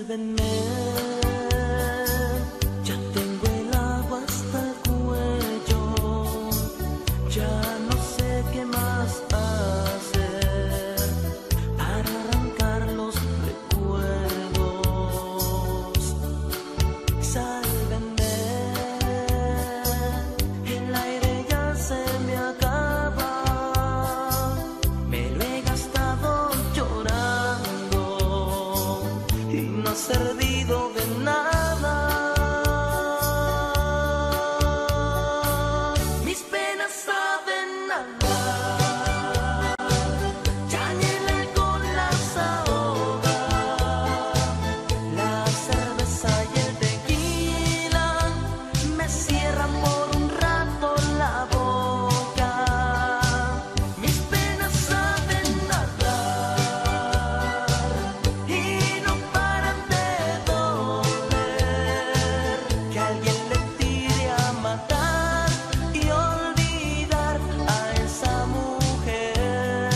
Sálvenme, ya tengo el agua hasta el cuello, ya no sé qué más hacer para arrancar los recuerdos. Sálvenme, el aire ya se me acaba, me lo he gastado llorando y no ha servido de nada. Mis penas saben nada, ya ni el alcohol las ahoga, la cerveza y el tequila me cierran por un rato la boca. Mis penas saben nada y no paran de doler, que alguien le tire a matar y olvidar a esa mujer.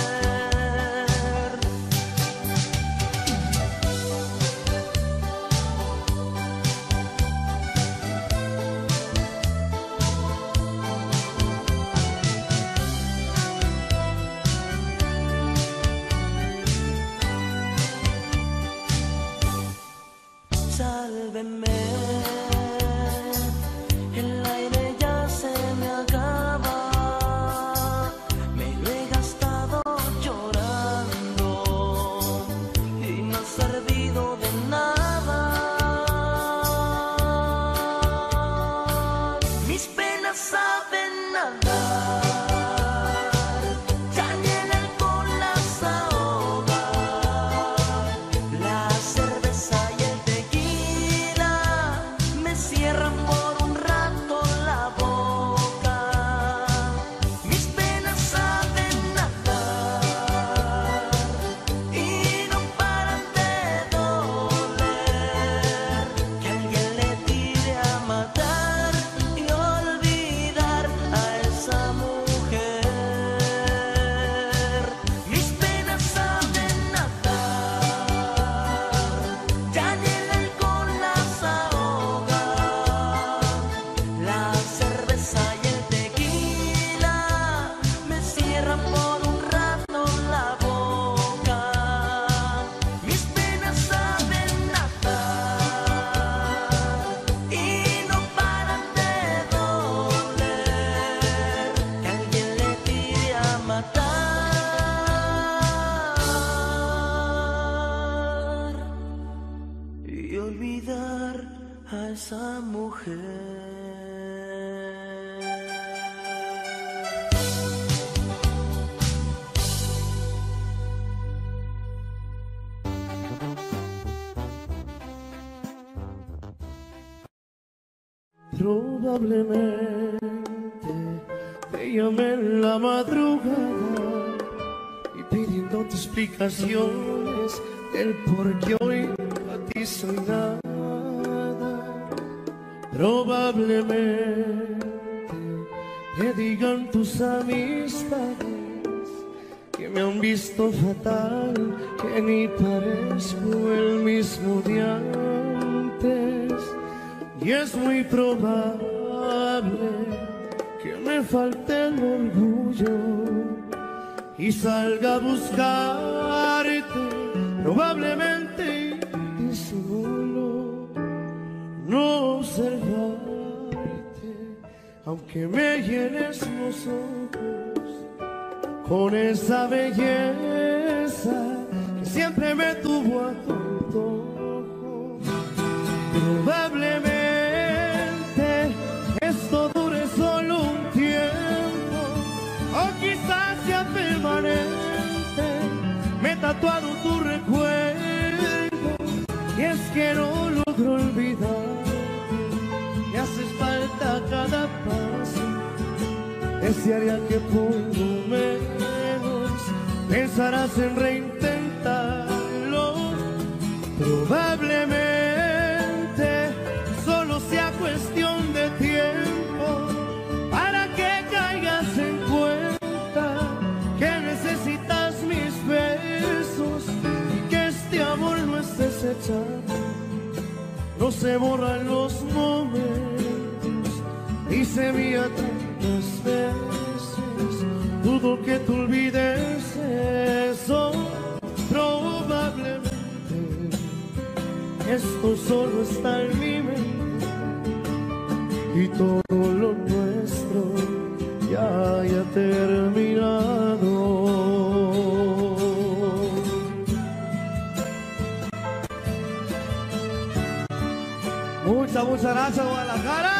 Sálvenme, el aire ya se me acaba, me lo he gastado llorando y no ha servido de nada. Mis penas saben nada, ya ni el alcohol las ahoga, la cerveza y el tequila me cierran por un rato la boca. Mis penas saben nada y no paran de doler, que alguien le tire a matar y olvidar a esa mujer. Mis penas saben nada, ya ni el alcohol las ahoga, la cerveza y el tequila me cierran por un rato la boca. Mis penas saben nada y no paran de doler, que alguien le tire a matar y olvidar a esa mujer. Probablemente te llamé en la madrugada y pidiéndote explicaciones del por qué hoy a ti soy nada. Probablemente te digan tus amistades que me han visto fatal, que ni parezco el mismo de antes. Y es muy probable que me falte el orgullo y salga a buscarte, probablemente disimulo no observarte, aunque me llenes los ojos con esa belleza que siempre me tuvo a tu antojo. Probablemente esto dure solo un tiempo, o quizás sea permanente. Me he tatuado tu recuerdo y es que no logro olvidarte. Me haces falta cada paso, desearía que por lo menos pensarás en reintentarlo. Probablemente solo sea cuestión de tiempo para que caigas en cuenta que necesitas mis besos y que este amor no es desechable. se borran los momentos y se mía tantas veces. Dudo que tú olvides eso. Probablemente esto solo está en mi mente y todo lo nuestro ya haya terminado. Muchas gracias, Guadalajara.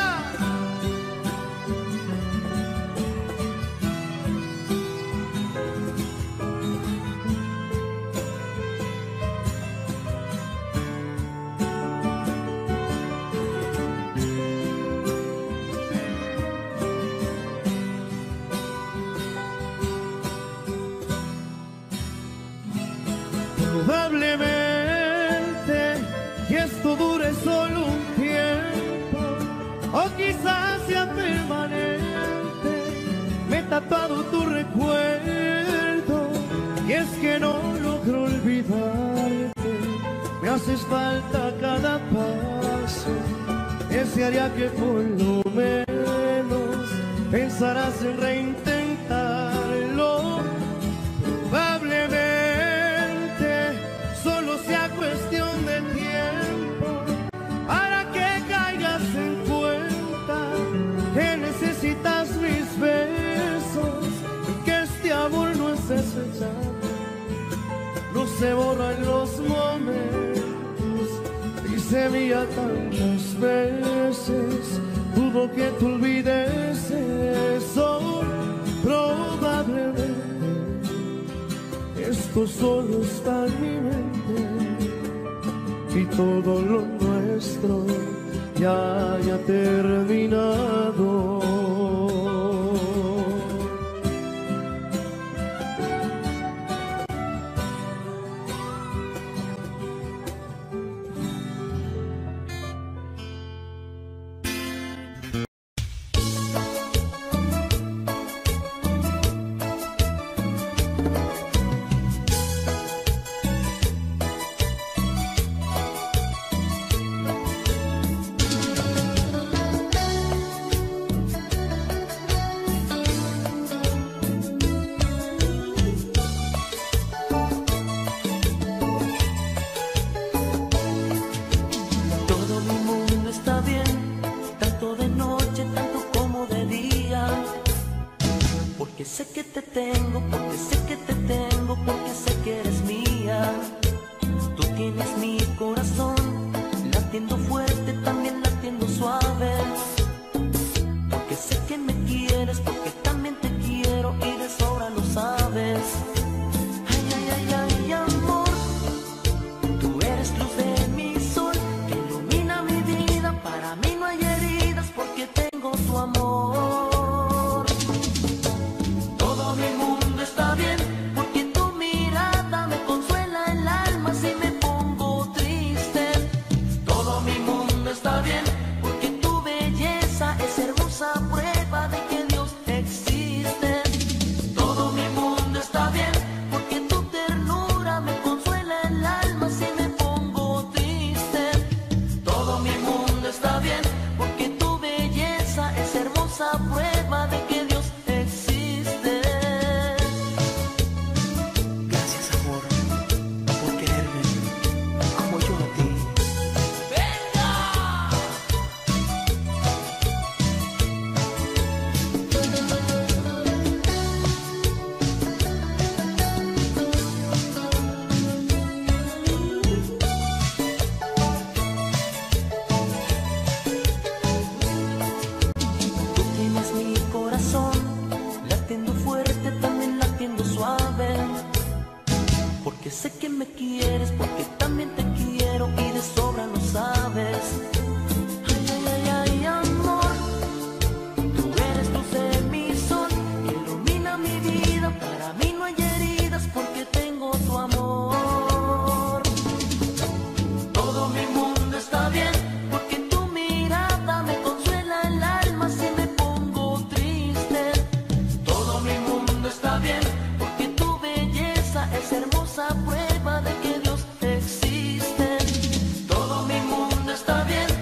Probablemente que esto dure solo un tiempo, o quizás sea permanente. Me he tatuado tu recuerdo y es que no logro olvidarte. Me haces falta cada paso, desearía que por lo menos pensarás en reintentarlo. Probablemente solo sea cuestión de tiempo para que caigas en cuenta que necesitas mis besos y que este amor no es desechable. No se borran los momentos y se mía tantas veces. Dudo que tú olvides eso. Probablemente esto solo está en mi mente y todo lo nuestro ya haya terminado. Porque sé que te tengo, porque sé que te tengo, porque sé que eres mía. Tú tienes mi corazón, latiendo fuerte, también latiendo suave. Porque sé que me quieres, porque también te quiero y de sobra lo sabes. Ay, ay, ay, ay, amor, tú eres luz de mi sol, que ilumina mi vida. Para mí no hay heridas, porque tengo tu amor. Prueba de que Dios existe. Gracias, amor, por quererme como yo a ti. ¡Venga! Porque sé que me quieres, porque también te quiero y de sobra lo sabes. Ay, ay, ay, ay, amor, tú eres luz de mi sol, que ilumina mi vida. Para mí no hay heridas, porque tengo tu amor. Todo mi mundo está bien, porque tu mirada me consuela el alma si me pongo triste. Todo mi mundo está bien, porque tu belleza es hermosa. Prueba de que Dios existe. Todo mi mundo está bien.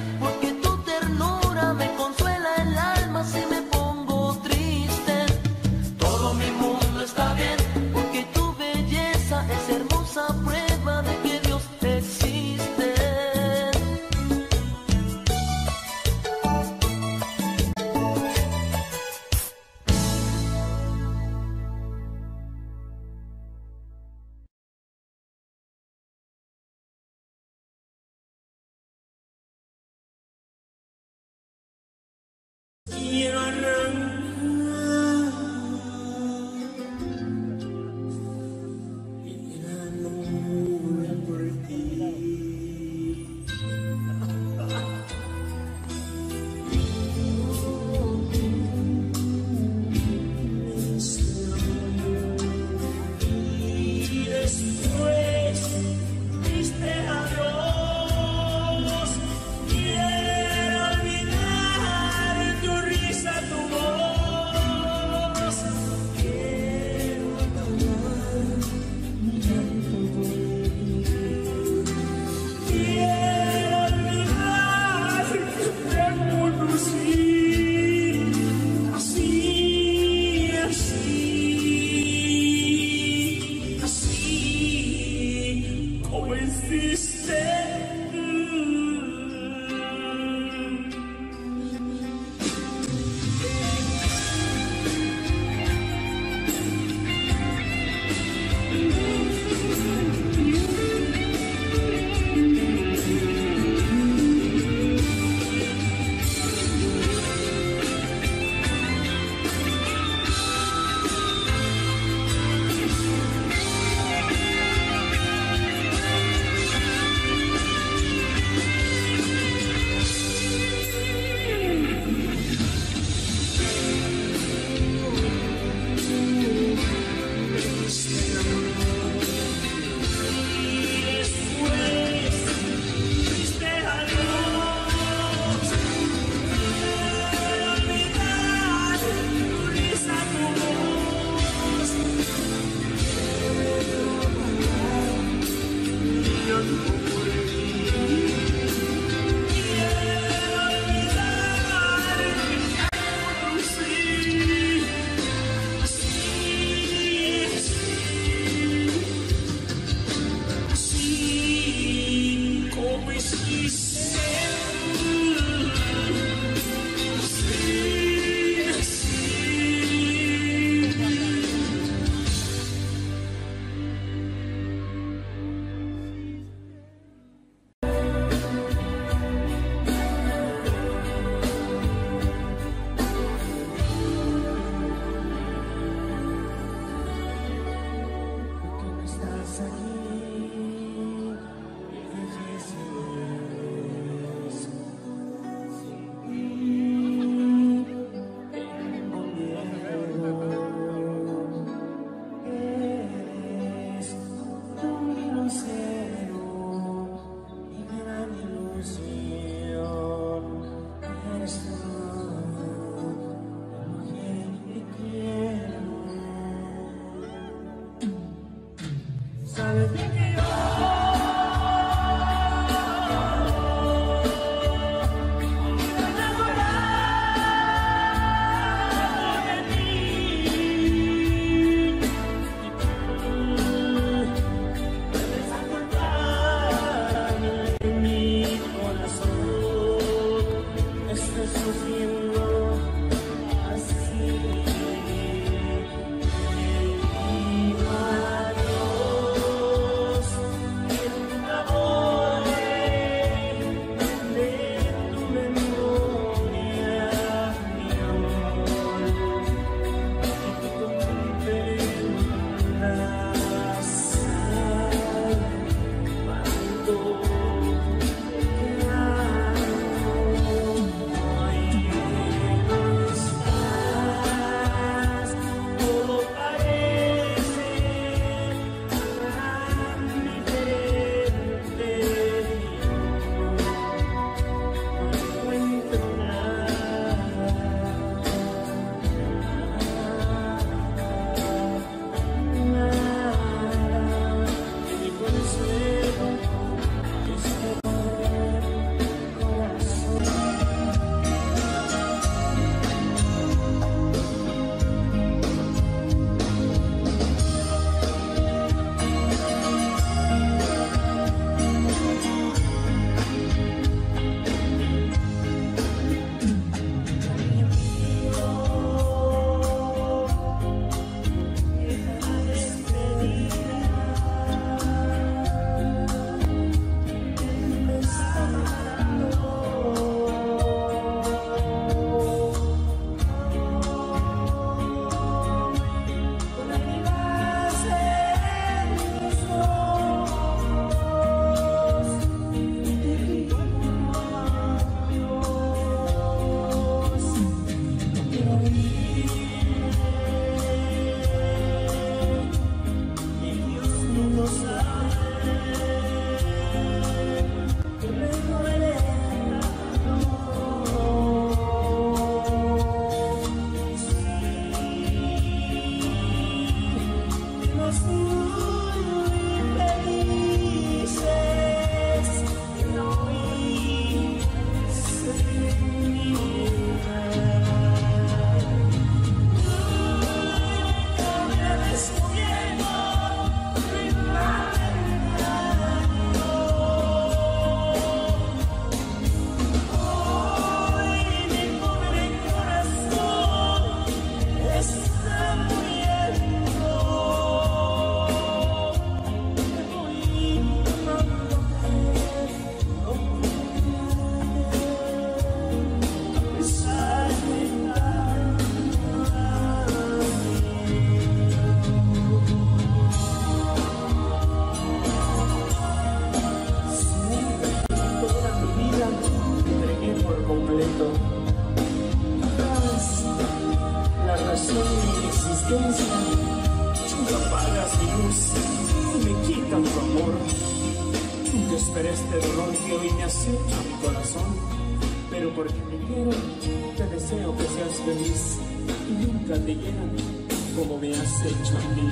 míos y me quitan tu amor. Nunca esperé este dolor que hoy me acecha mi corazón, pero porque te quiero, te deseo que seas feliz y nunca te llenan como me has hecho a mí.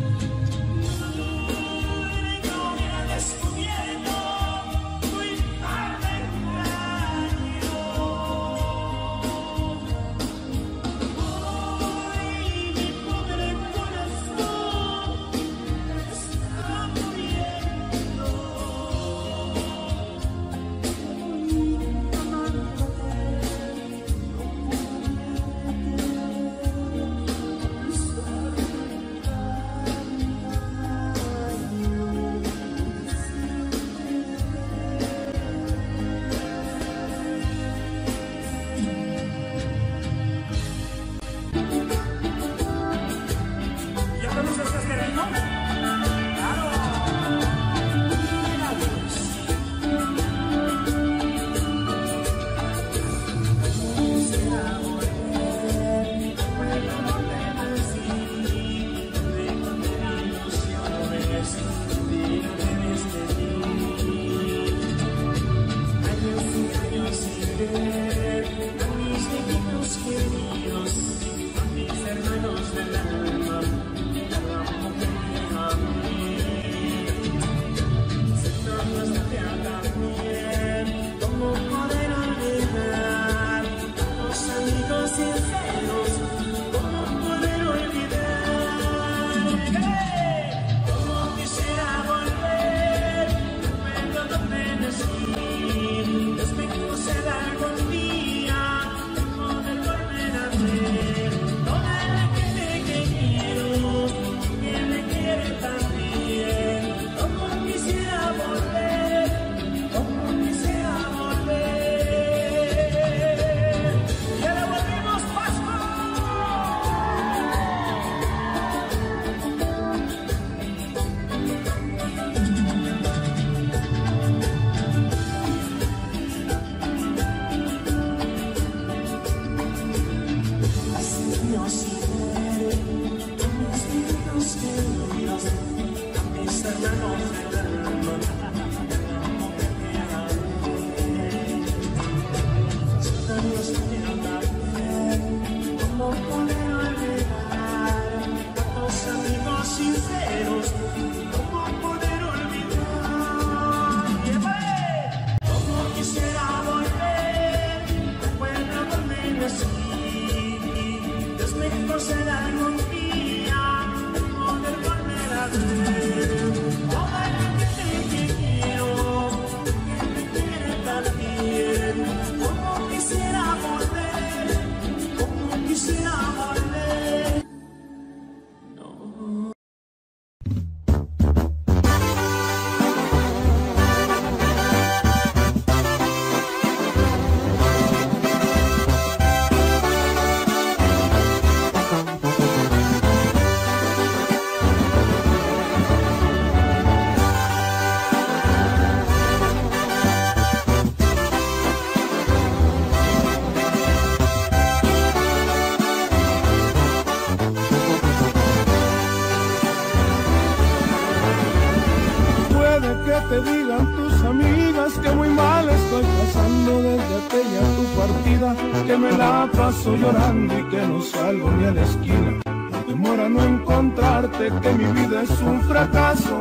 Te digan tus amigas que muy mal estoy pasando desde aquella tu partida, que me la paso llorando y que no salgo ni a la esquina. No demora no encontrarte, que mi vida es un fracaso.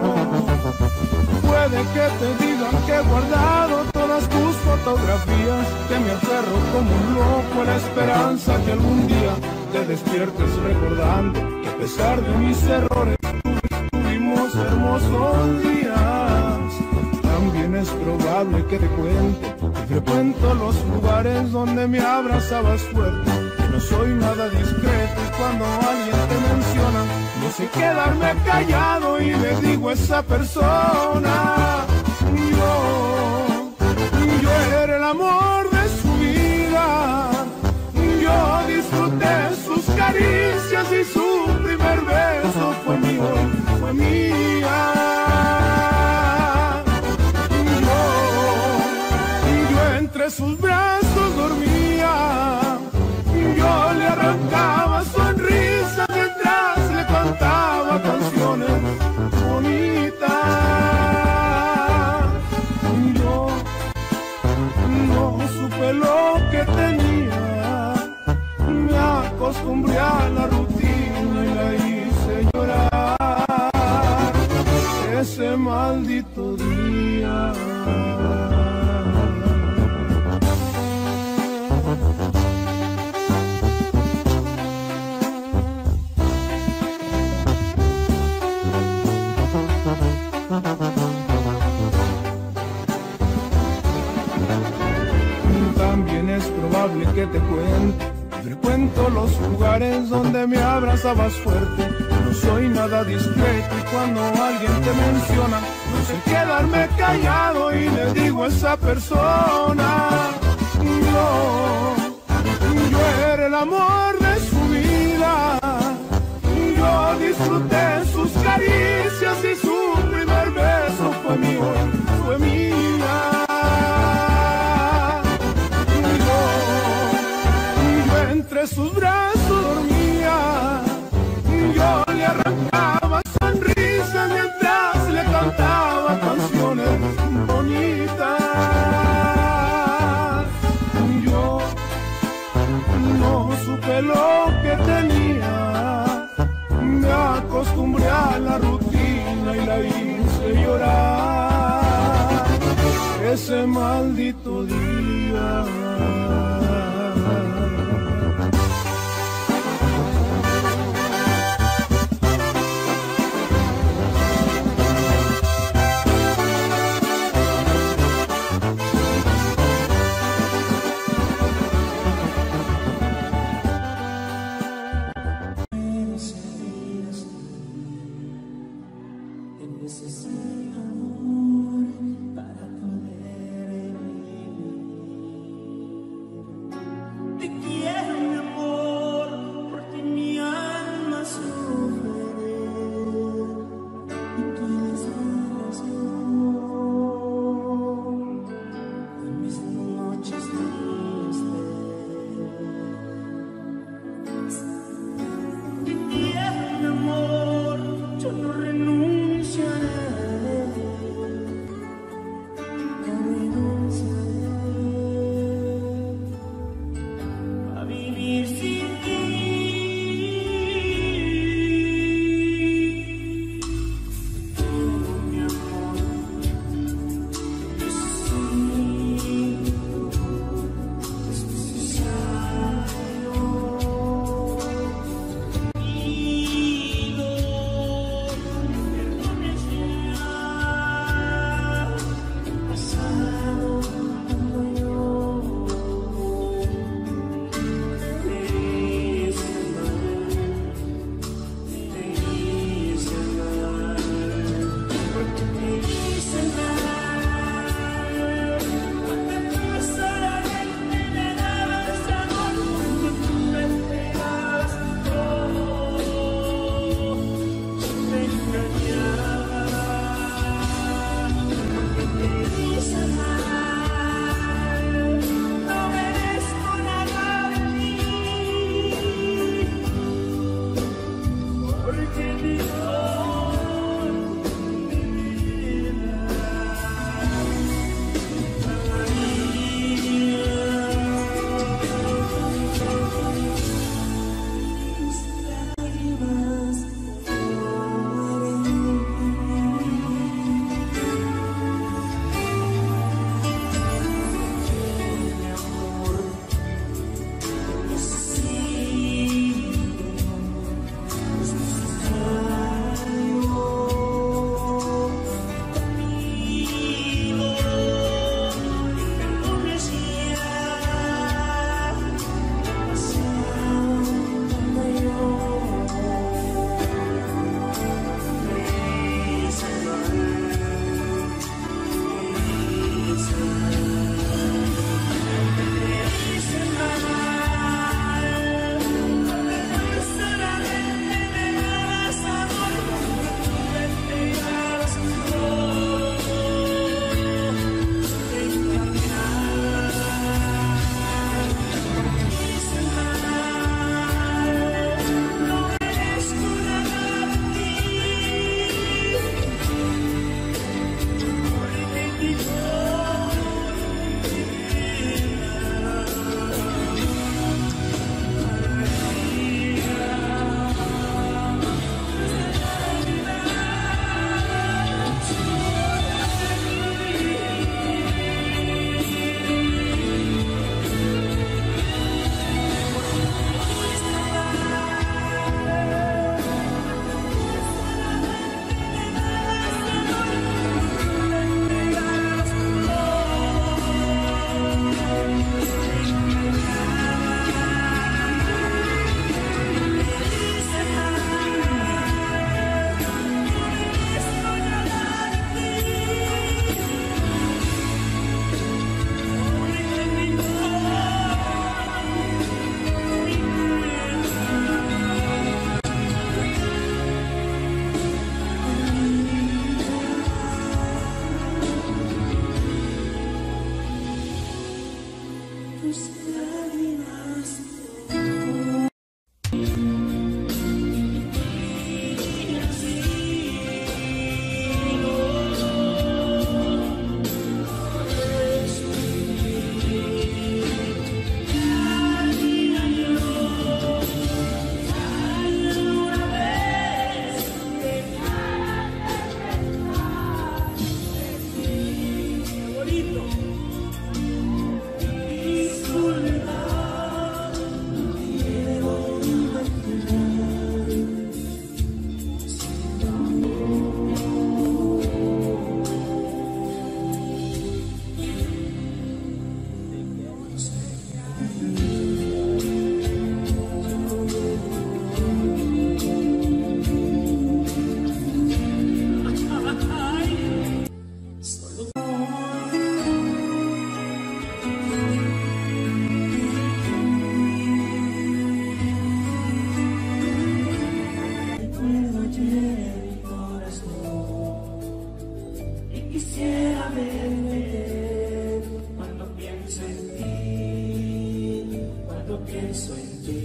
Puede que te digan que he guardado todas tus fotografías, que me aferro como un loco a la esperanza que algún día te despiertes recordando que a pesar de mis errores tuvimos hermosos días. También es probable que te cuente que frecuento los lugares donde me abrazabas fuerte, que no soy nada discreto y cuando alguien te menciona no sé quedarme callado y le digo a esa persona: yo era el amor de su vida, yo disfruté sus caricias y su primer beso fue mío, fue mía. Entre sus brazos dormía, yo le arrancaba sonrisas mientras le cantaba canciones ese maldito día. También es probable que te cuente, frecuento los lugares donde me abrazabas fuerte. No soy nada discreto y cuando alguien te menciona, no sé quedarme callado y le digo a esa persona: yo era el amor de su vida. Yo disfruté sus caricias y su primer beso fue mío, fue mía. Entre sus brazos dormía, yo le arrancaba sonrisas mientras le cantaba canciones bonitas. Yo no supe lo que tenía, me acostumbré a la rutina y la hice llorar ese maldito día. Yo no renunciaré. verte cuando pienso en ti, cuando pienso en ti.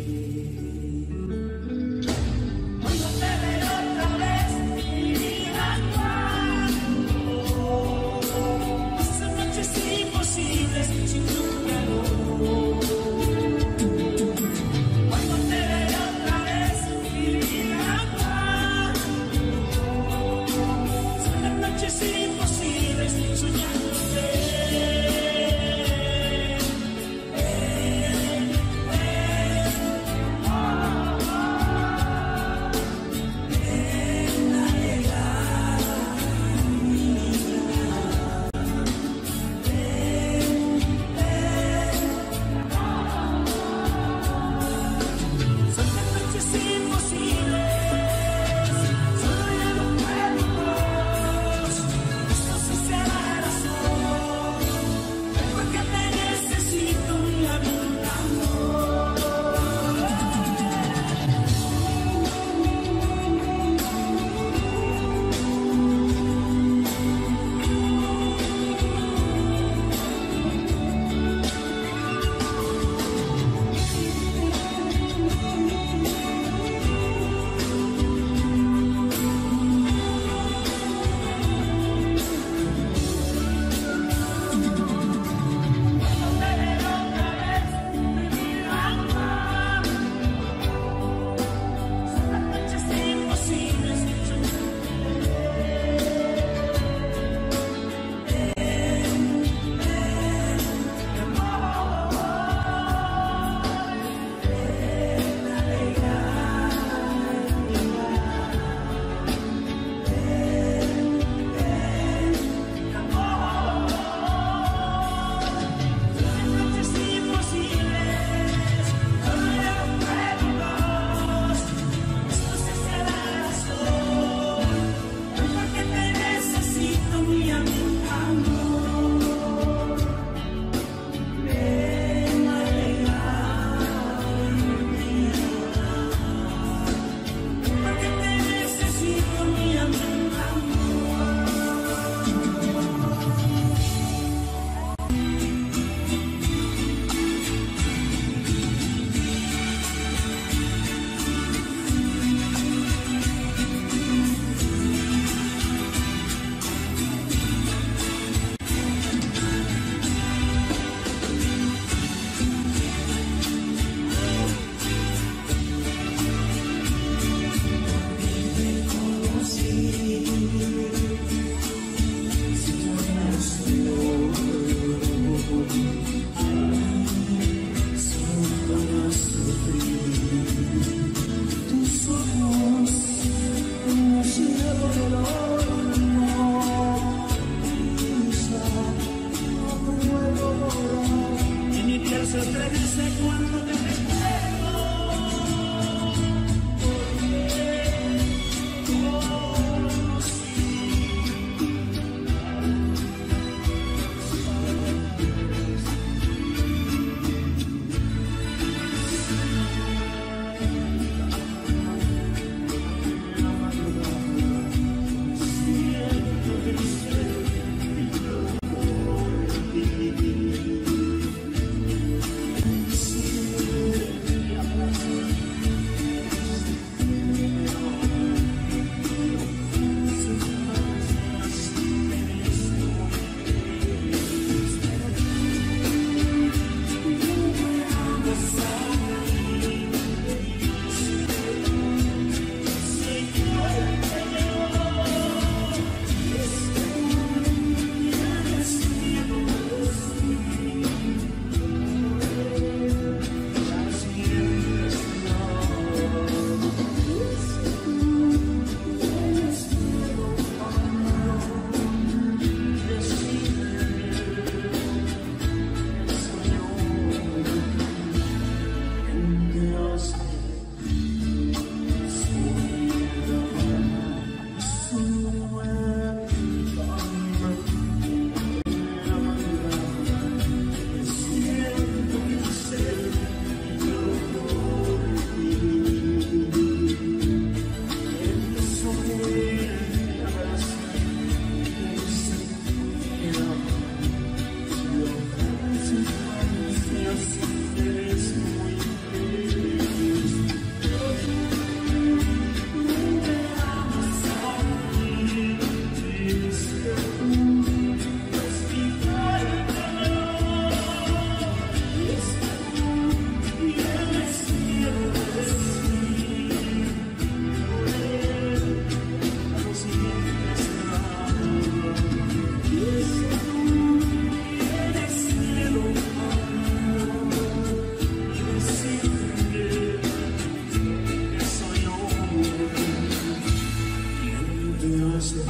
Cuando te veo otra vez, mi vida cuando esas noches imposibles sin tu calor. Cuando te veo otra vez, mi vida cuando son las noches imposibles soñando.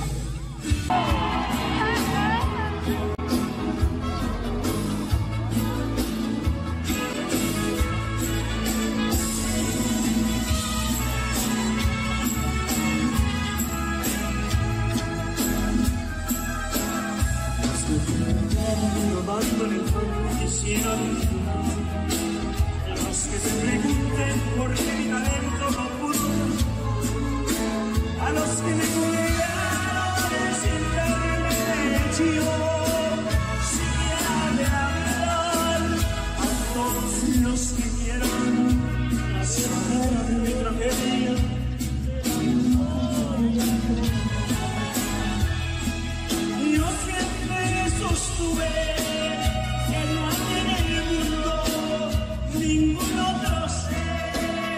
Rodando en el fondo quisiera disfrutar. Los que se pregunten por qué mi talento no pudo, a los que me cuidaron sin darme derecho, siquiera de hablar, a todos los que quieran saber de mi tragedia. Yo siempre sostuve que no hay en el mundo ningún otro ser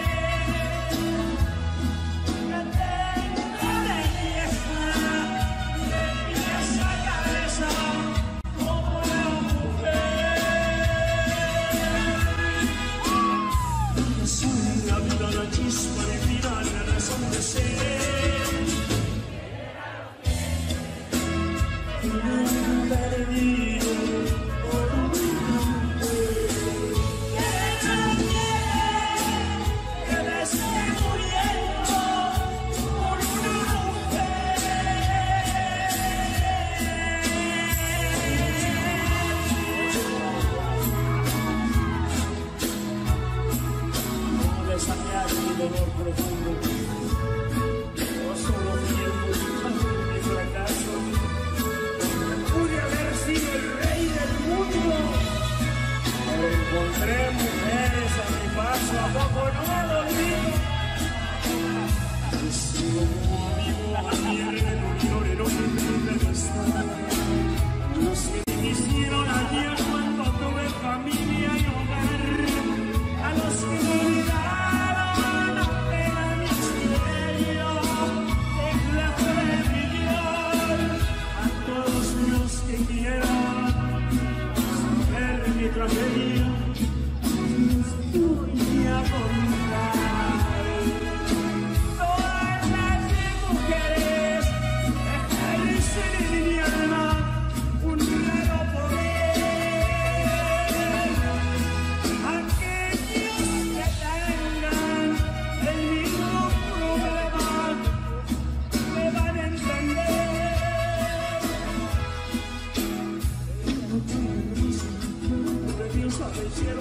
que tenga belleza de pies a cabeza como la mujer. Soy la vida, la chispa de vida, la razón de ser. Perdido por una mujer que me esté muriendo por una mujer. No desafiar mi dolor profundo, yo solo viendo mi fracaso. Pude haber sido el rey del mundo, pero encontré mujeres a mi paso, ¿a poco no ha dolido? He sido como amigo, pierde el olor, el hombre de estar. Los que me hicieron ayer cuando tuve familia y hogar, a los que me olvidaron apenas mi misterio, de clase de brillar. A todos los que quieran saber de mi tragedia, les voy a contar. Todas las mujeres ejercen en mi alma un raro poder. Aquellos que tengan el mismo problema me van a entender. Dios al cielo,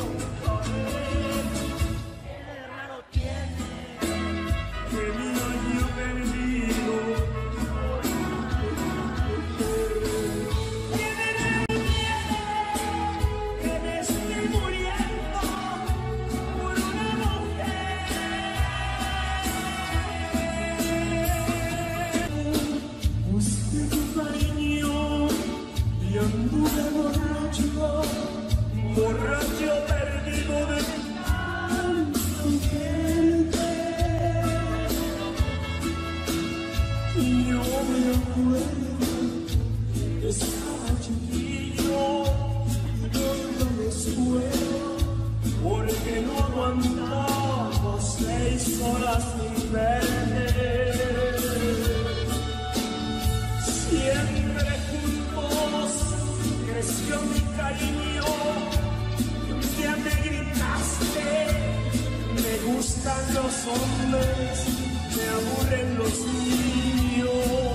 qué raro tiene que mi año perdido. Que me estoy muriendo por una mujer. Busqué tu cariño y anduve borracho. Borracho perdido de tanto gente. Y yo me acuerdo que estaba chiquillo yendo a la escuela, porque no aguantamos 6 horas sin verte. Siempre juntos creció mi cariño. Ya me gritaste, me gustan los hombres, me aburren los niños.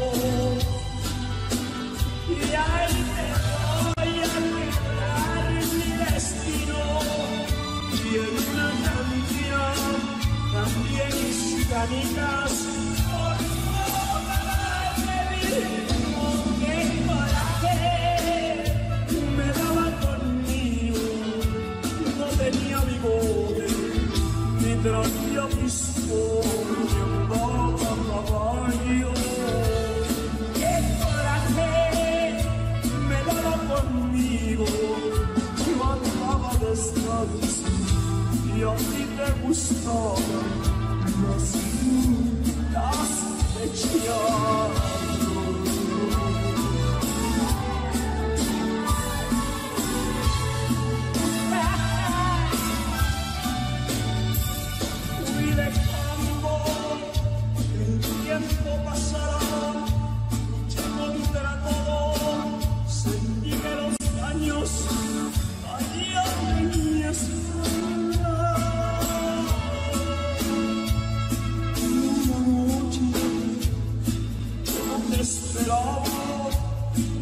Y ahí te voy a quebrar mi destino. Y en una canción, también hispánicas, por favor, me dijo que coraje me daba conmigo. No tenía bigote, ni traía pistola, ni andaba a caballo. ¡Qué coraje me daba conmigo! Yo andaba descalzo y a ti te gustaban las frutas de Chiapas.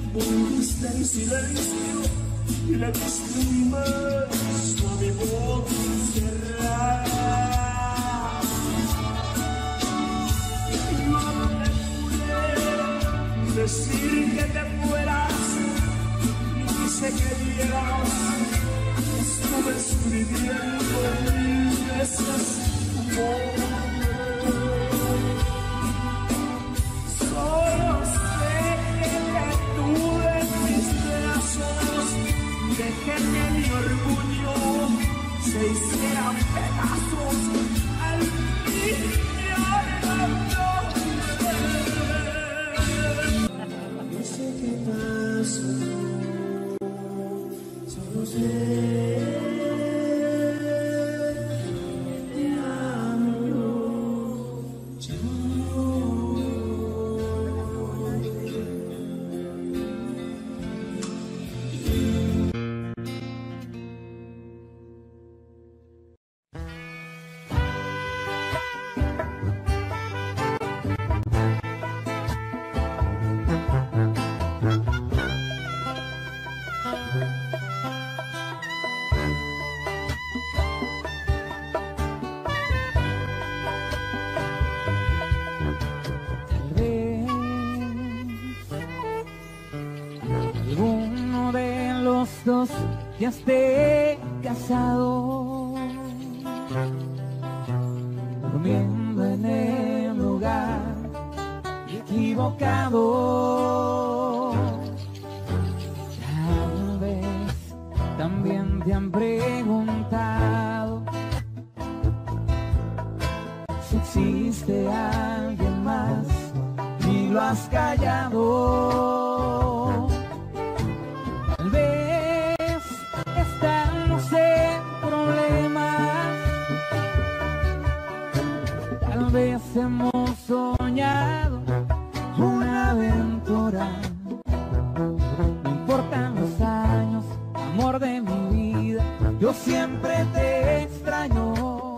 Volviste en silencio y le diste un beso a mi boca cerrada. No te pude decir que te fueras, ni quise que vieras. Estuve escribiendo 1000 veces tu nombre. Solo sé que te tuve en mis brazos, dejé que mi orgullo se hiciera pedazos al iniciar el nombre. No sé qué pasó, solo sé que te amo yo. Alguno de los dos ya esté casado, durmiendo en el lugar equivocado. Tal vez también te han preguntado si existe alguien más y lo has callado. Tal vez estamos en problemas, tal vez hemos soñado una aventura. No importan los años, amor de mi vida, yo siempre te extraño.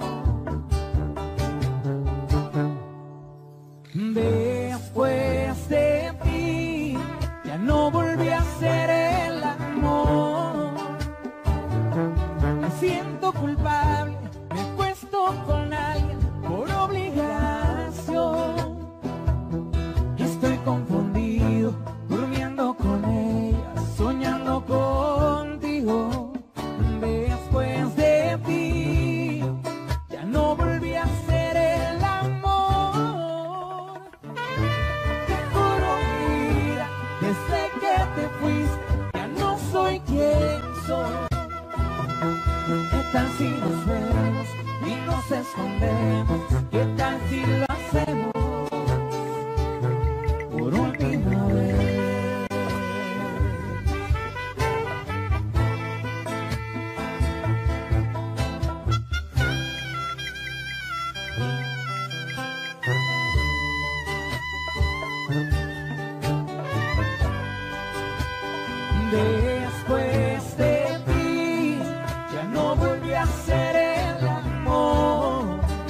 Después de ti ya no volví a ser el amor. Me siento culpable, me acuesto con alguien por obligación. Estoy confundido, durmiendo con ella, soñando contigo. Después de ti ya no volví a ser el amor. Te juro, mira, desde que te fuiste ya no soy quien soy. ¿Qué tal si nos vemos y nos escondemos? ¿Qué tal si lo hacemos por última vez? Después de ti ya no volví a ser el amor.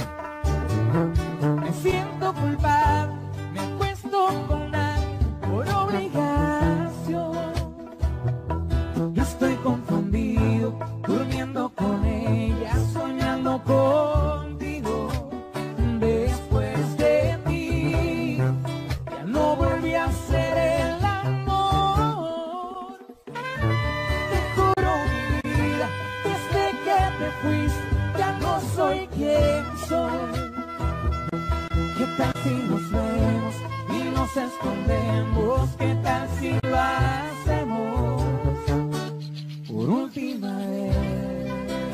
Me siento culpable, me acuesto con alguien por obligación. Estoy confundido, durmiendo con ella, soñando contigo. Después de ti ya no volví a ser el amor. Te juro, mi vida, desde que te fuiste ya no soy quien soy. ¿Qué tal si nos vemos y nos escondemos? ¿Qué tal si lo hacemos por última vez?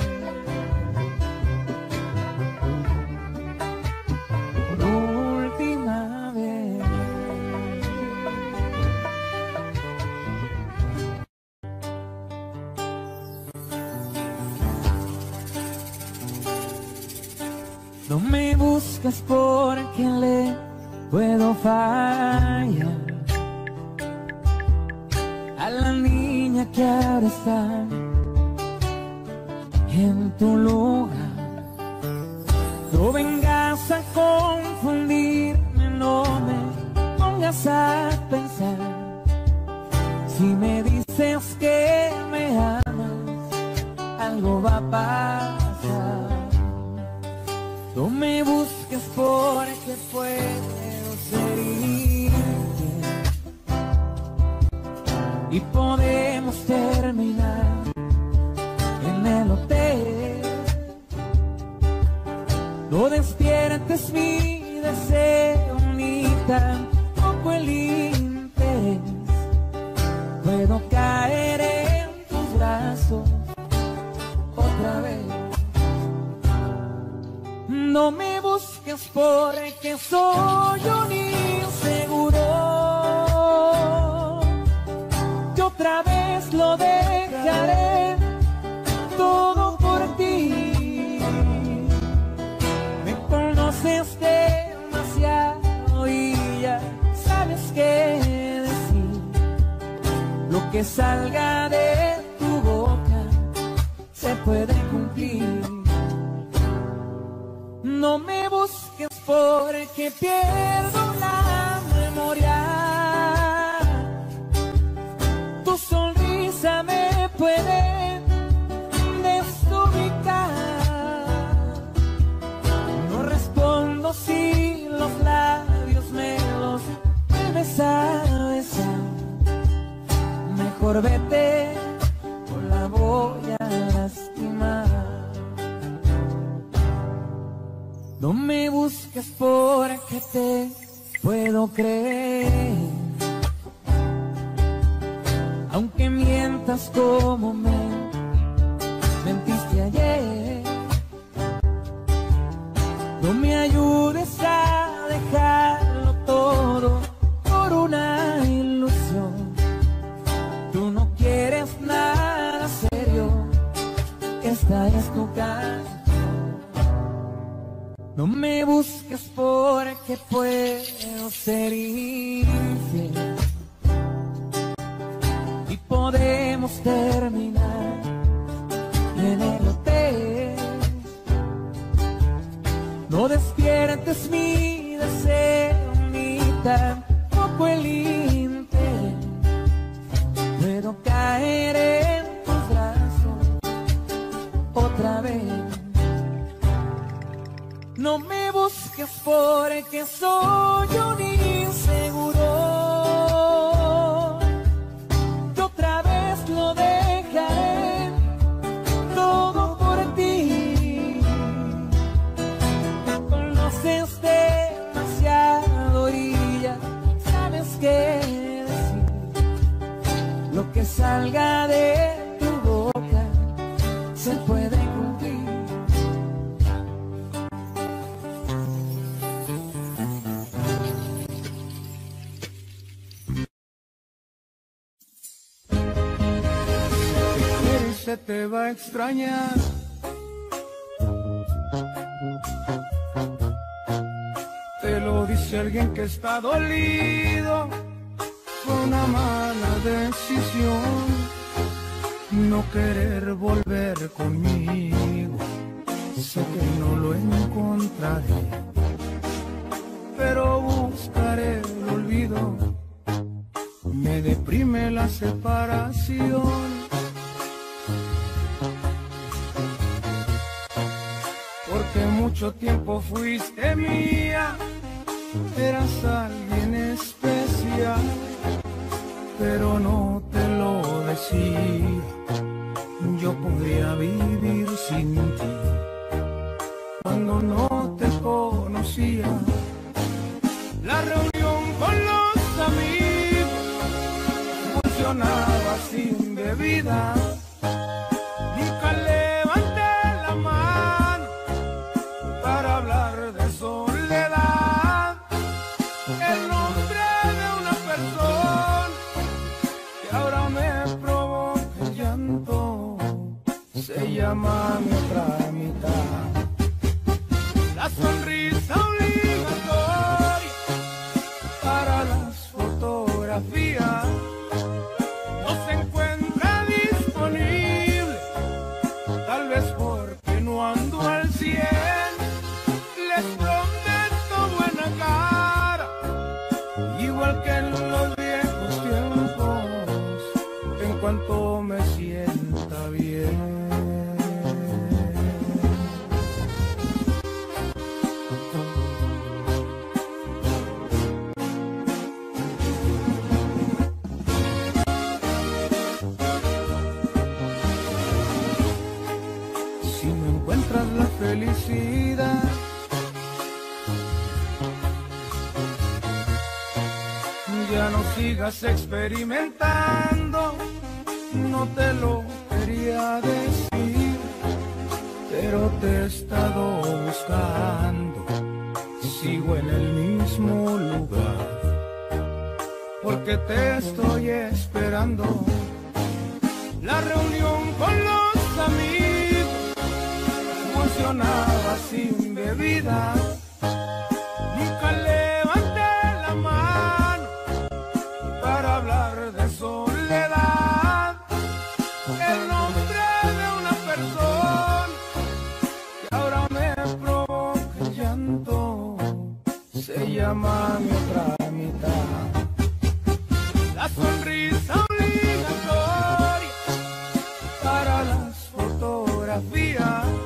Por última vez. No me buscas porque le puedo fallar a la niña que ahora está en tu lugar. No vengas a confundirme, no me pongas a pensar Si me dices que me amas, algo va a pasar. No me busques porque puedo ser infiel y podemos terminar en el hotel. No despiertes mi deseo ni tampoco el interés. Puedo caer en tus brazos otra vez. No me busques porque soy un inseguro. Yo otra vez lo dejaré todo por ti. Me conoces demasiado y ya sabes qué decir. Lo que salga de tu boca se puede cumplir. No me busques porque pierdo la memoria. Tu sonrisa me puede desubicar. No respondo si los labios me los vuelves a besar. Mejor vete o la voy a lastimar. No me busques porque te puedo creer, aunque mientas como me mentiste ayer. No me ayudes a dejarlo todo por una ilusión. Tú no quieres nada serio, esta es tu canción. No me busques porque puedo ser infiel y podemos terminar en el hotel. No despiertes mi deseo ni tampoco el interés. Puedo caer en tus brazos otra vez. No me busques porque soy un inseguro. Yo otra vez lo dejaré todo por ti. Me conoces demasiado y ya sabes qué decir. Lo que salga de tu boca se puede cumplir. Se te va a extrañar. Te lo dice alguien que está dolido. Fue una mala decisión no querer volver conmigo. Sé que no lo encontraré, pero buscaré el olvido. Me deprime la separación. Porque mucho tiempo fuiste mía, eras alguien especial, pero no te lo decía. Yo podría vivir sin ti cuando no te conocía. La reunión con los amigos funcionaba sin bebida. Nunca levanté la mano para hablar de soledad. El nombre de una persona que ahora me provoca el llanto se llama mi otra mitad. La sonrisa obligatoria para las fotografías no se encuentra disponible, tal vez porque no ando al 100. Les prometo buena cara, igual que en los viejos tiempos. felicidad. Ya no sigas experimentando, no te lo quería decir, pero te he estado buscando, sigo en el mismo lugar, porque te estoy esperando. La reunión con los amigos funcionaba sin bebida. Nunca levanté la mano para hablar de soledad. El nombre de una persona que ahora me provoca el llanto se llama mi otra mitad. La sonrisa obligatoria para las fotografías